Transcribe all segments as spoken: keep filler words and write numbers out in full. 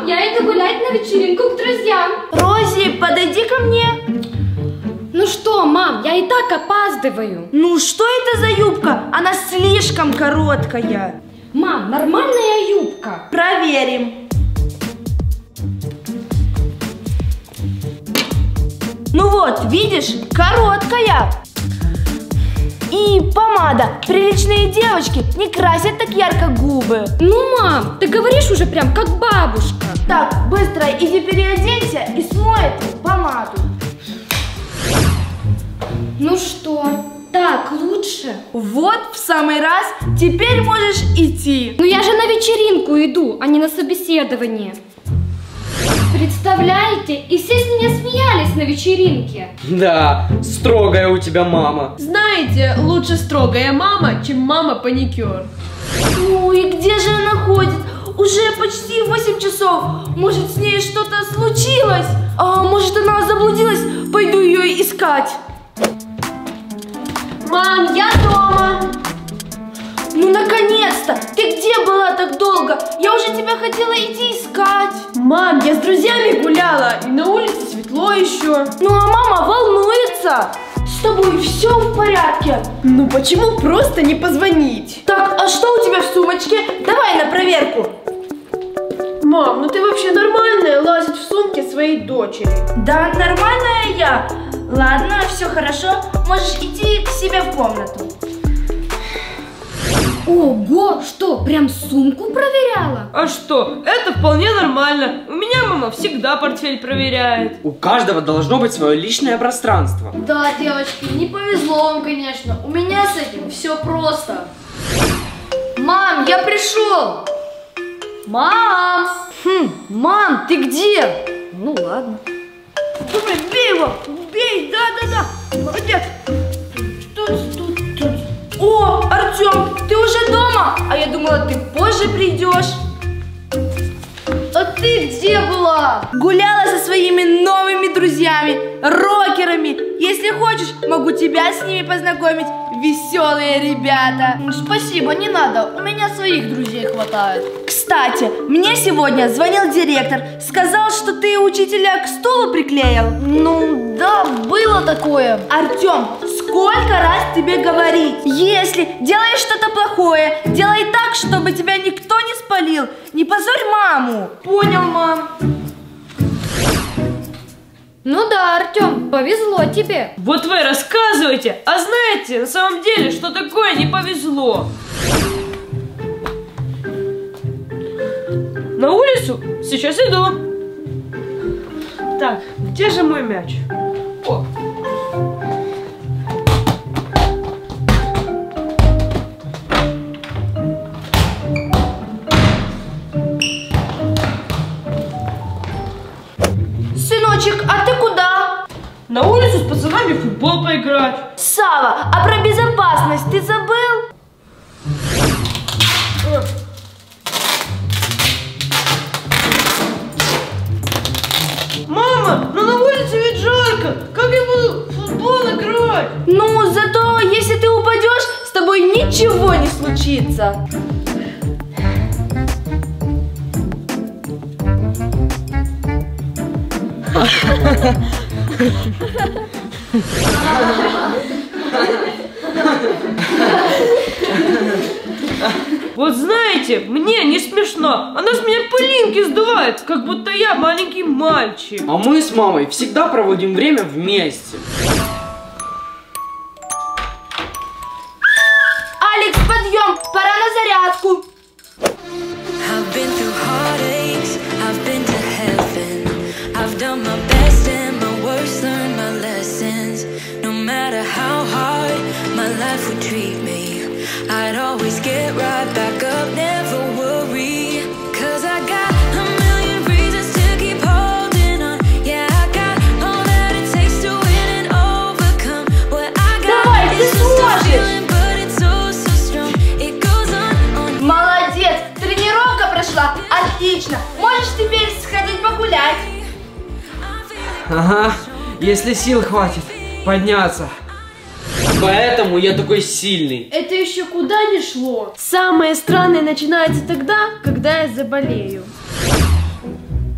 я иду гулять на вечеринку к друзьям. Рози, подойди ко мне. Ну что, мам, я и так опаздываю. Ну что это за юбка? Она слишком короткая. Мам, нормальная юбка. Проверим. Ну вот, видишь, короткая. И помада. Приличные девочки не красят так ярко губы. Ну, мам, ты говоришь уже прям как бабушка. Так, быстро иди переоденься и смой эту помаду. Ну что, так лучше? Вот, в самый раз. Теперь можешь идти. Ну я же на вечеринку иду, а не на собеседование. Представляете, и все с меня смеялись на вечеринке. Да, строгая у тебя мама. Знаете, лучше строгая мама, чем мама-паникер. Ну и где же она ходит? Уже почти восемь часов. Может, с ней что-то случилось? А может, она заблудилась? Пойду ее искать. Мам, я дома. Ну, наконец-то! Ты где была так долго? Я уже тебя хотела идти искать. Мам, я с друзьями гуляла, и на улице светло еще. Ну, а мама волнуется. С тобой все в порядке? Ну, почему просто не позвонить? Так, а что у тебя в сумочке? Давай на проверку. Мам, ну ты вообще нормальная лазить в сумке своей дочери? Да, нормальная я. Ладно, все хорошо. Можешь идти к себе в комнату. Ого, что, прям сумку проверяла? А что, это вполне нормально. У меня мама всегда портфель проверяет. У каждого должно быть свое личное пространство. Да, девочки, не повезло вам, конечно. У меня с этим все просто. Мам, я пришел. Мам! Хм, мам, ты где? Ну ладно. Давай, бей его! Бей! Да-да-да! Молодец! Что тут, тут? О, Артем, ты уже дома? А я думала, ты позже придешь. А ты где была? Гуляла со своими новыми друзьями, рокерами. Если хочешь, могу тебя с ними познакомить. Веселые ребята. Спасибо, не надо. У меня своих друзей хватает. Кстати, мне сегодня звонил директор. Сказал, что ты учителя к стулу приклеил. Ну, да, было такое. Артем, сколько раз тебе говорить? Если делаешь что-то плохое, делай так, чтобы тебя никто не спалил. Не позорь маму. Понял, мам? Ну да, Артем, повезло тебе. Вот вы рассказываете, а знаете, на самом деле, что такое не повезло? На улицу? Сейчас иду. Так, где же мой мяч? О. Сыночек, а ты куда? На улицу с пацанами в футбол поиграть. Сава, а про безопасность ты забыл? Мама, ну на улице ведь жарко. Как я буду в футбол играть? Ну, зато если ты упадешь, с тобой ничего не случится. Вот знаете, мне не смешно. Она с меня пылинки сдувает, как будто я маленький мальчик. А мы с мамой всегда проводим время вместе. Алекс, подъем, пора на зарядку. I've been through heartaches, I've been to heaven. I've done my best and my worst, learned my lessons. No matter how hard my life would treat me, I'd always get right back up, never worry. Cause I got a million reasons to keep holding on. Yeah, I got all that it takes to win and overcome. What I got Давай, ты is just a сможешь. feeling, but it's so, so strong. It goes on, on. Молодец, тренировка прошла отлично. Можешь теперь сходить погулять. Ага, если сил хватит подняться. Поэтому я такой сильный. Это еще куда ни шло. Самое странное начинается тогда, когда я заболею.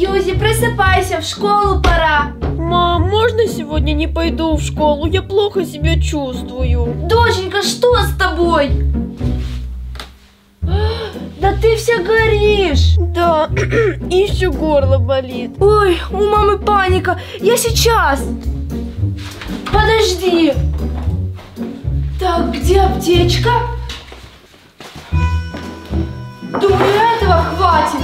Сьюзи, просыпайся, в школу пора. Мам, можно сегодня не пойду в школу? Я плохо себя чувствую. Доченька, что с тобой? Да ты вся горишь. Да, и еще горло болит. Ой, у мамы паника. Я сейчас. Подожди. Так, где аптечка? Думаю, этого хватит.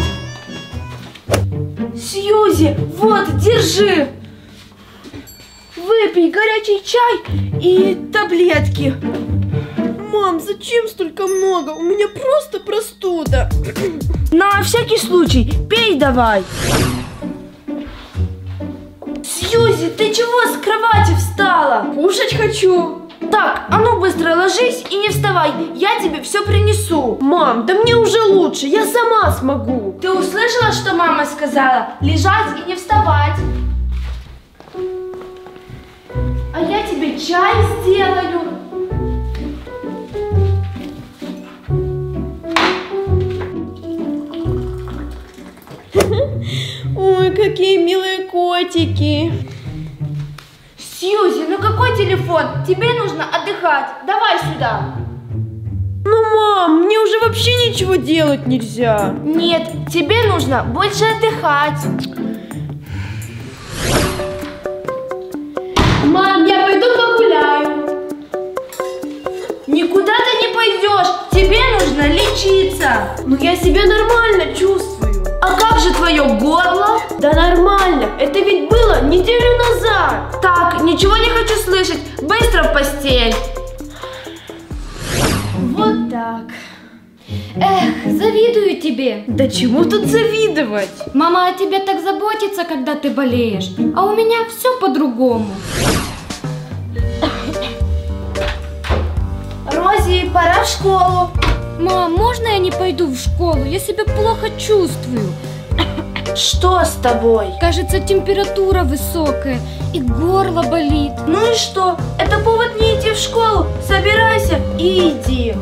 Сьюзи, вот, держи. Выпей горячий чай и таблетки. Мам, зачем столько много? У меня просто простуда. На всякий случай, пей давай. Сьюзи, ты чего с кровати встала? Кушать хочу. Так, а ну быстро ложись и не вставай, я тебе все принесу. Мам, да мне уже лучше, я сама смогу. Ты услышала, что мама сказала? Лежать и не вставать. А я тебе чай сделаю. Ой, какие милые котики. Сьюзи, ну какой телефон? Тебе нужно отдыхать. Давай сюда. Ну, мам, мне уже вообще ничего делать нельзя. Нет, тебе нужно больше отдыхать. Мам, я пойду погуляю. Никуда ты не пойдешь. Тебе нужно лечиться. Ну, я себя нормально чувствую. А как же твое горло? Да нормально, это ведь было неделю назад. Так, ничего не хочу слышать. Быстро в постель. Вот так. Эх, завидую тебе. Да чему тут завидовать? Мама о тебе так заботится, когда ты болеешь. А у меня все по-другому. Рози, пора в школу. Мам, можно я не пойду в школу? Я себя плохо чувствую. Что с тобой? Кажется, температура высокая и горло болит. Ну и что? Это повод не идти в школу. Собирайся и иди.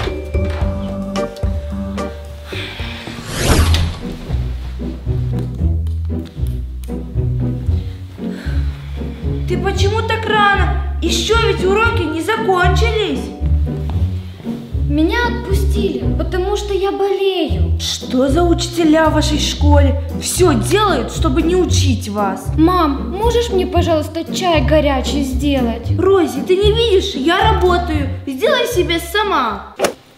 Ты почему так рано? Еще ведь уроки не закончились. Меня отпустили, потому что я болею. Что за учителя в вашей школе? Все делают, чтобы не учить вас. Мам, можешь мне, пожалуйста, чай горячий сделать? Рози, ты не видишь? Я работаю. Сделай себе сама.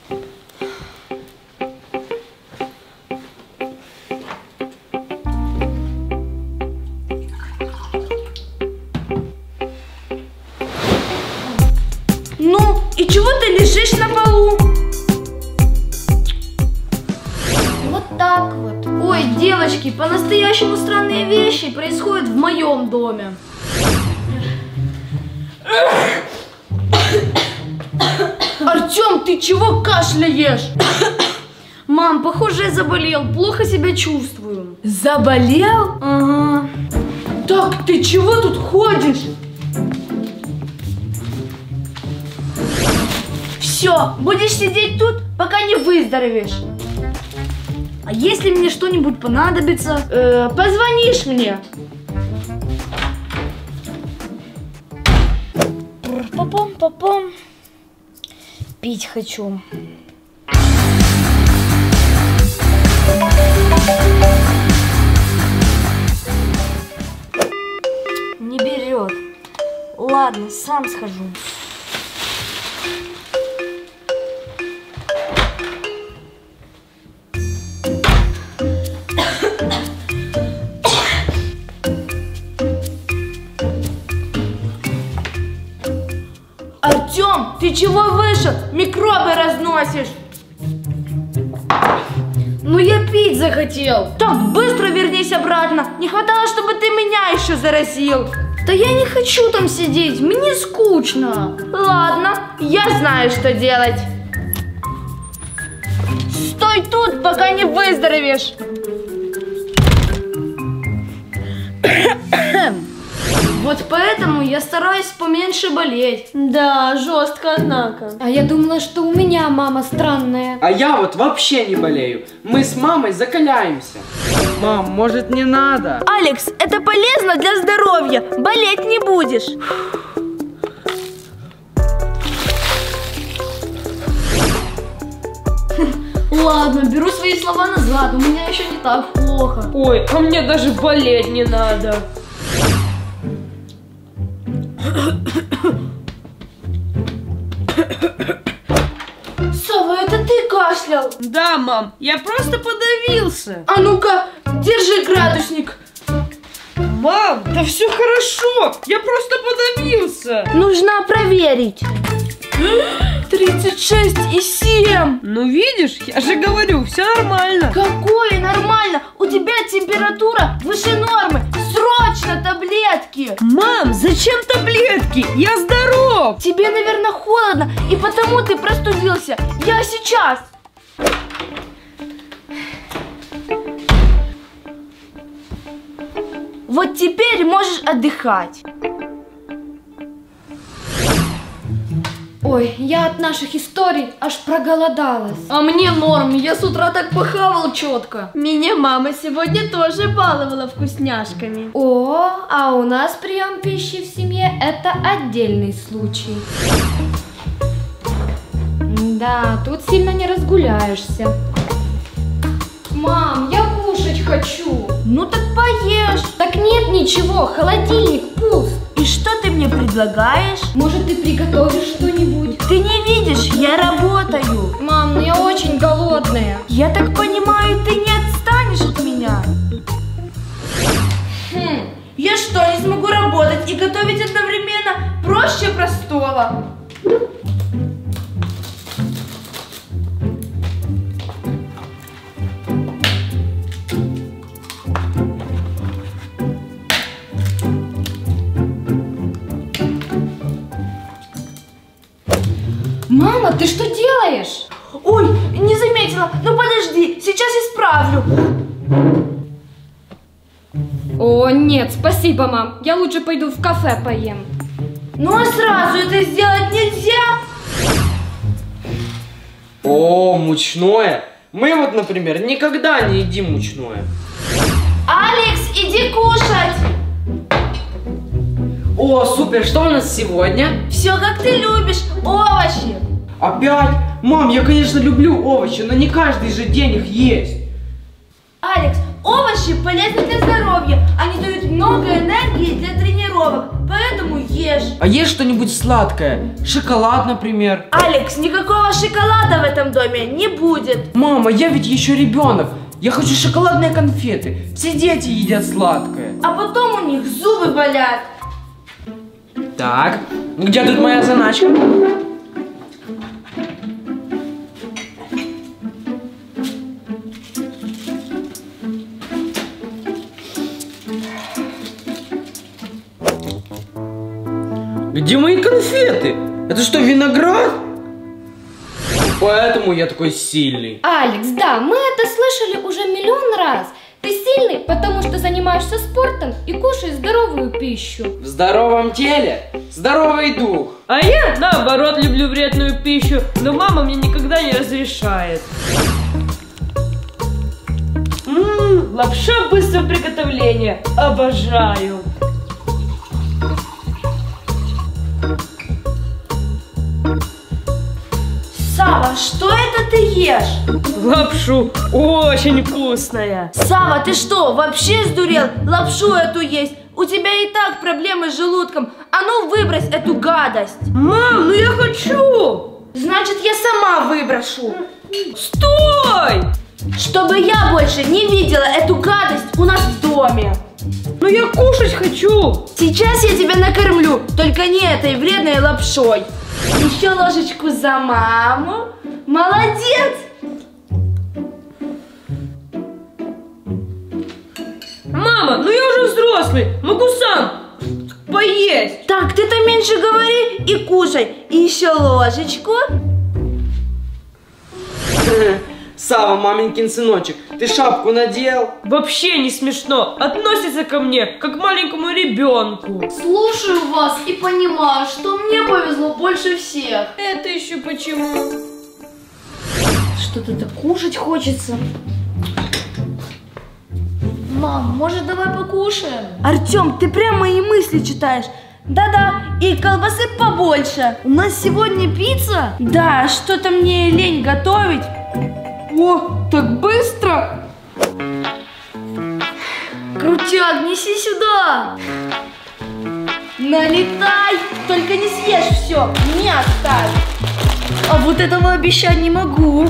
Ну, и чего ты лежишь на полу? Вот так вот. Ой, девочки, по-настоящему странные вещи происходят в моем доме. Артем, ты чего кашляешь? Мам, похоже, я заболел, плохо себя чувствую. Заболел? Ага. Так ты чего тут ходишь? Все, будешь сидеть тут, пока не выздоровеешь. А если мне что-нибудь понадобится? Э, позвонишь мне. Попом-попом. Пить хочу. Не берет. Ладно, сам схожу. Артем, ты чего вышел? Микробы разносишь. Ну я пить захотел. Так, быстро вернись обратно. Не хватало, чтобы ты меня еще заразил. Да я не хочу там сидеть, мне скучно. Ладно, я знаю, что делать. Стой тут, пока не выздоровеешь. Вот поэтому я стараюсь поменьше болеть. Да, жестко, однако. А я думала, что у меня мама странная. А я вот вообще не болею. Мы с мамой закаляемся. Мам, может не надо? Алекс, это полезно для здоровья. Болеть не будешь. Ладно, беру свои слова назад, у меня еще не так плохо. Ой, а мне даже болеть не надо. Сава, это ты кашлял? Да, мам, я просто подавился. А ну-ка, держи градусник. Мам, да все хорошо, я просто подавился. Нужно проверить. тридцать шесть и семь. Ну видишь, я же говорю, все нормально. Какое нормально? У тебя температура выше нормы. Срочно таблетки. Мам, зачем таблетки? Я здоров. Тебе, наверное, холодно, и потому ты простудился. Я сейчас. Вот теперь можешь отдыхать. Ой, я от наших историй аж проголодалась. А мне норм, я с утра так похавал четко. Меня мама сегодня тоже баловала вкусняшками. О, а у нас прием пищи в семье – это отдельный случай. Да, тут сильно не разгуляешься. Мам, я кушать хочу. Ну так поешь. Так нет ничего, холодильник пуст. И что ты мне предлагаешь? Может, ты приготовишь что-нибудь? Ты не видишь, я работаю. Мам, ну я очень голодная. Я так понимаю, ты не отстанешь от меня? Хм, я что, не смогу работать и готовить одновременно? Проще простого. Мама, ты что делаешь? Ой, не заметила. Ну подожди, сейчас исправлю. О, нет, спасибо, мам. Я лучше пойду в кафе поем. Ну а сразу это сделать нельзя? О, мучное. Мы вот, например, никогда не едим мучное. Алекс, иди кушать. О, супер, что у нас сегодня? Все как ты любишь, овощи. Опять? Мам, я, конечно, люблю овощи, но не каждый же день их есть. Алекс, овощи полезны для здоровья. Они дают много энергии для тренировок, поэтому ешь. А есть что-нибудь сладкое? Шоколад, например. Алекс, никакого шоколада в этом доме не будет. Мама, я ведь еще ребенок. Я хочу шоколадные конфеты. Все дети едят сладкое. А потом у них зубы болят. Так, где тут моя заначка? Где мои конфеты? Это что, виноград? Поэтому я такой сильный. Алекс, да, мы это слышали уже миллион раз. Ты сильный, потому что занимаешься спортом и кушаешь здоровую пищу. В здоровом теле здоровый дух. А я, наоборот, люблю вредную пищу, но мама мне никогда не разрешает. Ммм, лапша быстрого приготовления. Обожаю. Сава, что это ты ешь? Лапшу очень вкусная. Сава, ты что, вообще сдурел? Лапшу эту есть. У тебя и так проблемы с желудком. А ну выбрось эту гадость. Мам, ну я хочу. Значит, я сама выброшу. Стой! Чтобы я больше не видела эту гадость у нас в доме. Ну я кушать хочу. Сейчас я тебя накормлю, только не этой вредной лапшой. Еще ложечку за маму. Молодец! Мама, ну я уже взрослый, могу сам поесть. Так, ты-то меньше говори и кушай. И еще ложечку. Сава, маменькин сыночек, ты шапку надел? Вообще не смешно. Относится ко мне, как к маленькому ребенку. Слушаю вас и понимаю, что мне повезло больше всех. Это еще почему? Что-то так кушать хочется. Мам, может, давай покушаем? Артем, ты прям мои мысли читаешь. Да-да, и колбасы побольше. У нас сегодня пицца? Да, что-то мне лень готовить. О, так быстро! Крутяк, неси сюда! Налетай, только не съешь все, мне оставь. А вот этого обещать не могу.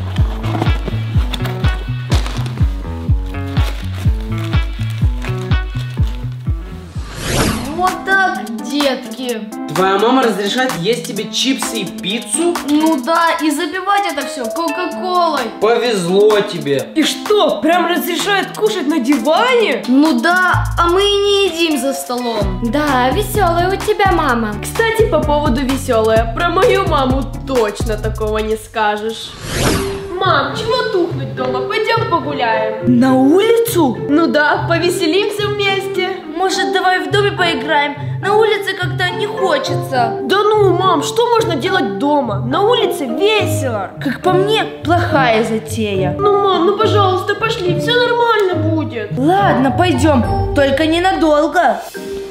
Вот так, детки. Твоя мама разрешает есть тебе чипсы и пиццу? Ну да, и забивать это все кока-колой. Повезло тебе. И что, прям разрешает кушать на диване? Ну да, а мы и не едим за столом. Да, веселая у тебя мама. Кстати, по поводу веселая, про мою маму точно такого не скажешь. Мам, чего тухнуть дома? Пойдем погуляем. На улицу? Ну да, повеселимся вместе. Может, давай в доме поиграем? На улице как-то не хочется. Да ну, мам, что можно делать дома? На улице весело. Как по мне, плохая затея. Ну, мам, ну пожалуйста, пошли, все нормально будет. Ладно, пойдем, только ненадолго.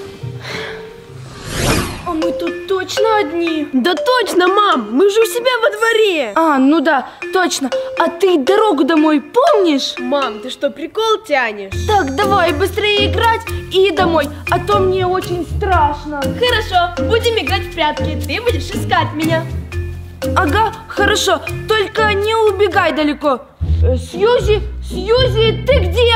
А мы тут точно одни? Да точно, мам, мы же у себя во дворе. А, ну да, точно. А ты дорогу домой помнишь? Мам, ты что, прикол тянешь? Так, давай быстрее играть и домой, а то мне очень страшно. Хорошо, будем играть в прятки, ты будешь искать меня. Ага, хорошо, только не убегай далеко. Э, Сьюзи, Сьюзи, ты где?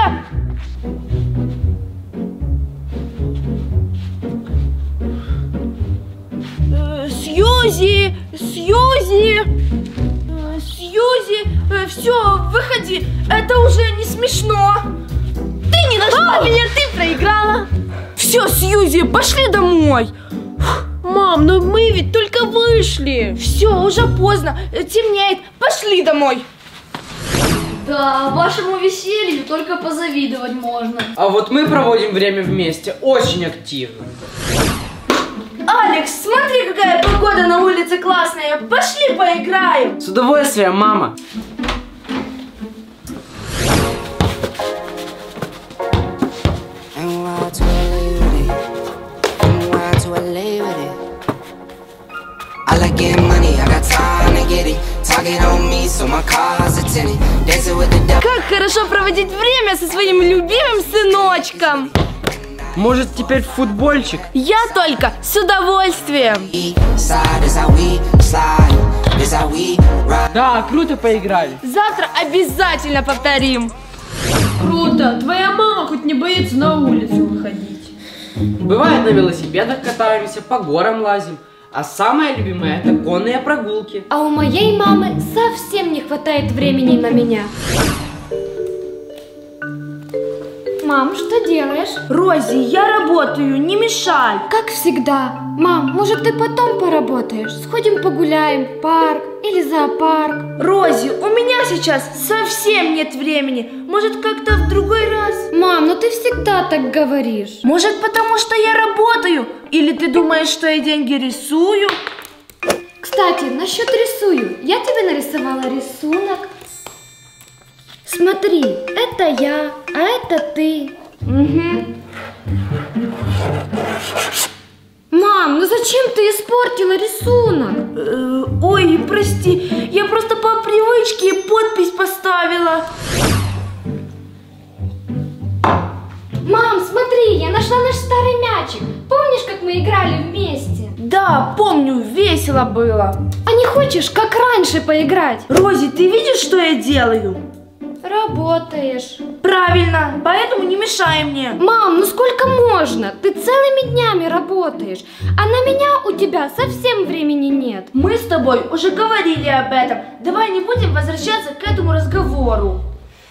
Э, Сьюзи, Сьюзи, э, Сьюзи, э, все, выходи, это уже не смешно. Ты не нашла меня, ты проиграла. Все, Сьюзи, пошли домой. Мам, ну мы ведь только вышли. Все, уже поздно, э, темнеет, пошли домой. Да, вашему веселью только позавидовать можно. А вот мы проводим время вместе очень активно. Алекс, смотри, какая погода на улице классная. Пошли поиграем. С удовольствием, мама. I like getting money, I got time to get it. Target on me, so my car's a tenant. Dancing with the devil. Как хорошо проводить время со своим любимым сыночком. Может, теперь в футбольчик? Я только с удовольствием. Slide is how we slide. Is how we ride. Да, круто поиграли. Завтра обязательно повторим. Круто, твоя мама хоть не боится на улицу выходить. Бывает, на велосипедах катаемся, по горам лазим. А самое любимое — это конные прогулки. А у моей мамы совсем не хватает времени на меня. Мам, что делаешь? Рози, я работаю, не мешай. Как всегда. Мам, может, ты потом поработаешь? Сходим погуляем в парк или зоопарк? Рози, у меня сейчас совсем нет времени. Может, как-то в другой раз? Мам, ну ты всегда так говоришь. Может, потому что я работаю? Или ты думаешь, что я деньги рисую? Кстати, насчет рисую. Я тебе нарисовала рисунок. Смотри, это я, а это ты. Угу. Мам, ну зачем ты испортила рисунок? Э, ой, прости, я просто по привычке подпись поставила. Мам, смотри, я нашла наш старый мячик. Помнишь, как мы играли вместе? Да, помню, весело было. А не хочешь, как раньше, поиграть? Рози, ты видишь, что я делаю? Работаешь. Правильно, поэтому не мешай мне. Мам, ну сколько можно? Ты целыми днями работаешь, а на меня у тебя совсем времени нет. Мы с тобой уже говорили об этом. Давай не будем возвращаться к этому разговору.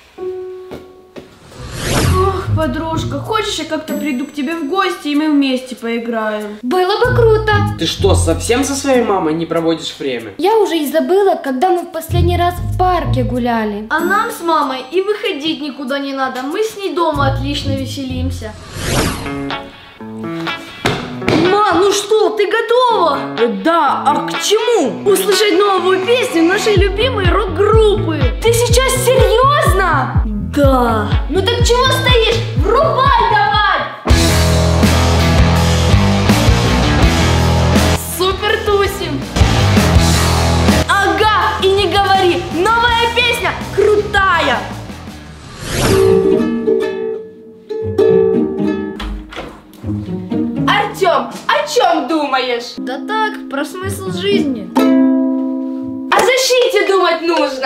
Ох, подружка, хочешь, я как-то приду к тебе в гости, и мы вместе поиграем? Было бы круто. Ты что, совсем со своей мамой не проводишь время? Я уже и забыла, когда мы в последний раз в парке гуляли. А нам с мамой и выходить никуда не надо. Мы с ней дома отлично веселимся. Ма, ну что, ты готова? Э, Да, а к чему? Услышать новую песню нашей любимой рок-группы. Ты сейчас серьезно? Да. Ну так чего стоишь? Врубай давай! Супер тусим! Ага, и не говори, новая песня крутая! Артем, о чем думаешь? Да так, про смысл жизни. О защите думать нужно!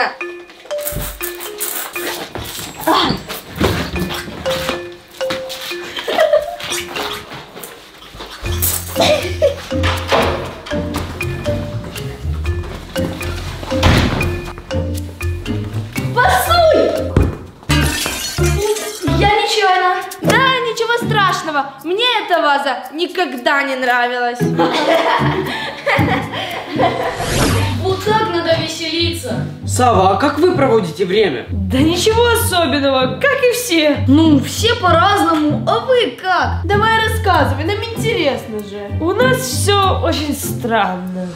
Пасуй! Я нечаянно. Да, ничего страшного. Мне эта ваза никогда не нравилась. Вот так надо веселиться. Сава, а как вы проводите время? Да ничего особенного, как и все. Ну, все по-разному, а вы как? Давай рассказывай, нам интересно же. У нас все очень странно.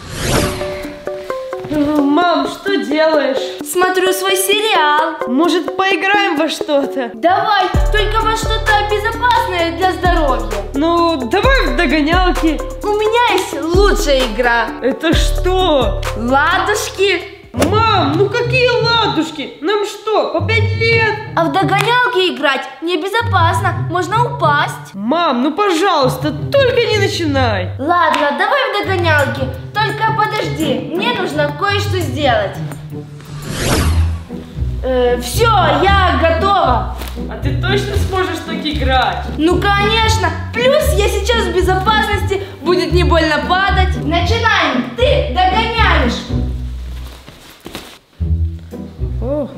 Мам, что делаешь? Смотрю свой сериал. Может, поиграем во что-то? Давай, только во что-то безопасное для здоровья. Ну, давай в догонялки. У меня есть лучшая игра. Это что? Ладушки. Мам, ну какие ладушки? Нам что, по пять лет? А в догонялки играть небезопасно, можно упасть. Мам, ну пожалуйста, только не начинай. Ладно, давай в догонялки. Только подожди, мне нужно кое-что сделать. Э, все, я готова. А ты точно сможешь так играть? Ну конечно, плюс я сейчас в безопасности, будет не больно падать. Начинаем, ты догоняешь. Ого.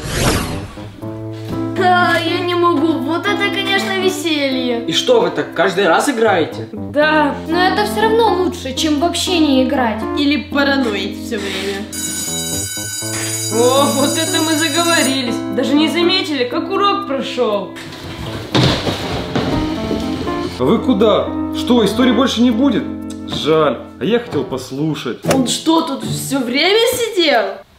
Да, я не могу. Вот это, конечно, веселье. И что, вы так каждый раз играете? Да, Но это все равно лучше, чем вообще не играть. или параноить все время. О, вот это мы заговорились. Даже не заметили, как урок прошел. А вы куда? Что, истории больше не будет? Жаль, а я хотел послушать. Он что, тут все время сидел?